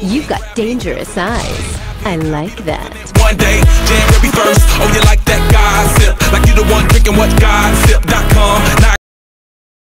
You've got dangerous eyes. I like that. One day, January 1st,